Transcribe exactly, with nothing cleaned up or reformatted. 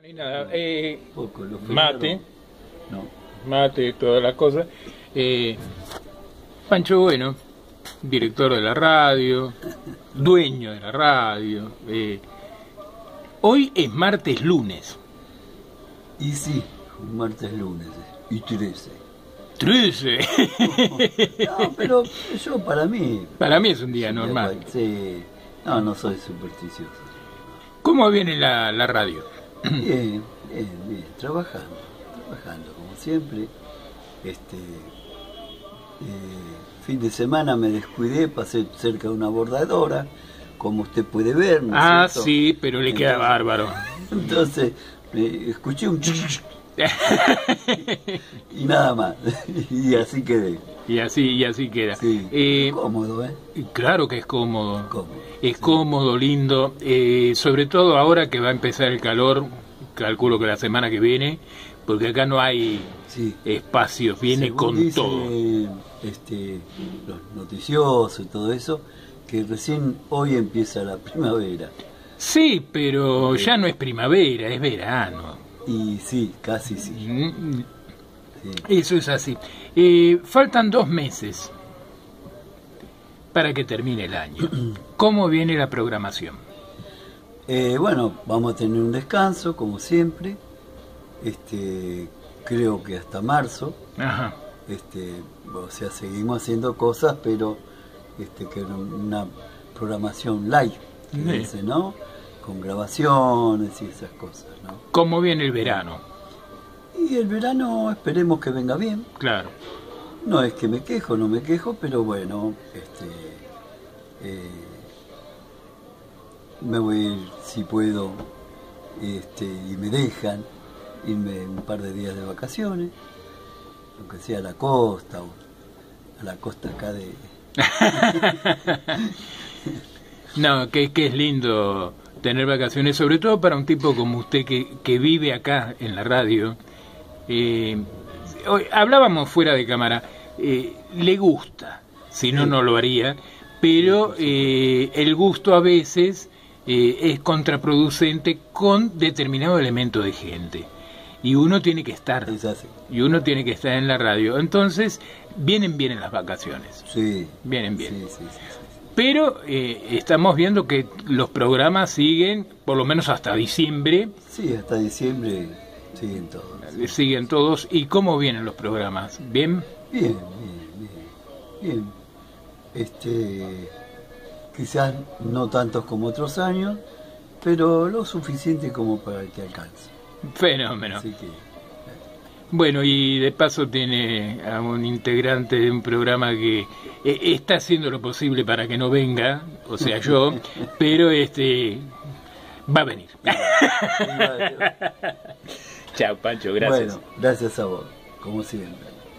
Y nada, eh, Poco, lo mate, no. mate, todas las cosas. Eh, Pancho Bueno, director de la radio, dueño de la radio. Eh, hoy es martes lunes. Y sí, un martes lunes, y trece. trece. No, pero yo para mí... Para mí es un día normal. Sí, no, no soy supersticioso. ¿Cómo viene la, la radio? Bien, bien, bien, trabajando, trabajando como siempre. Este, eh, fin de semana me descuidé, pasé cerca de una bordadora, como usted puede ver, ¿no es Ah, cierto? sí, pero le queda Entonces- bárbaro. Entonces, eh, escuché un y nada más, y así quedé. Y así, y así queda. Sí, Eh, cómodo, ¿eh? claro que es cómodo. Cómodo, Es sí. cómodo, lindo. Eh, sobre todo ahora que va a empezar el calor, calculo que la semana que viene, porque acá no hay Sí. espacios, viene Según con dice, todo. este, los noticiosos y todo eso, que recién hoy empieza la primavera. Sí, pero ya no es primavera, es verano. Y sí, casi sí. Mm, sí. Eso es así. Eh, faltan dos meses para que termine el año. ¿Cómo viene la programación? Eh, bueno, vamos a tener un descanso, como siempre. Este, creo que hasta marzo. Ajá. Este, o sea, seguimos haciendo cosas, pero este, que una programación live, que Sí. dice, ¿no? Con grabaciones y esas cosas, ¿no? ¿Cómo viene el verano? Y el verano esperemos que venga bien. Claro. No es que me quejo, no me quejo, pero bueno, este, eh, me voy a ir, si puedo, este, y me dejan, irme un par de días de vacaciones, aunque sea a la costa, o a la costa acá de... No, que, que es lindo tener vacaciones, sobre todo para un tipo como usted que, que vive acá en la radio. Eh, hoy, hablábamos fuera de cámara, eh, le gusta, si no, Sí. no lo haría, pero eh, el gusto a veces eh, es contraproducente con determinado elemento de gente. Y uno tiene que estar, Es así. y uno tiene que estar en la radio. Entonces, vienen bien en las vacaciones, Sí. vienen bien. Sí, sí, sí, sí. Pero eh, estamos viendo que los programas siguen, por lo menos hasta diciembre, Sí, hasta diciembre siguen todos. eh, siguen todos. ¿Y cómo vienen los programas? ¿Bien? Bien, bien, bien. Bien. Este, quizás no tantos como otros años, pero lo suficiente como para que alcance. Fenómeno. Así que, Bueno, y de paso tiene a un integrante de un programa que eh, está haciendo lo posible para que no venga, o sea, yo, pero este va a venir. Chao, Pancho, gracias. bueno, gracias a vos, como siempre.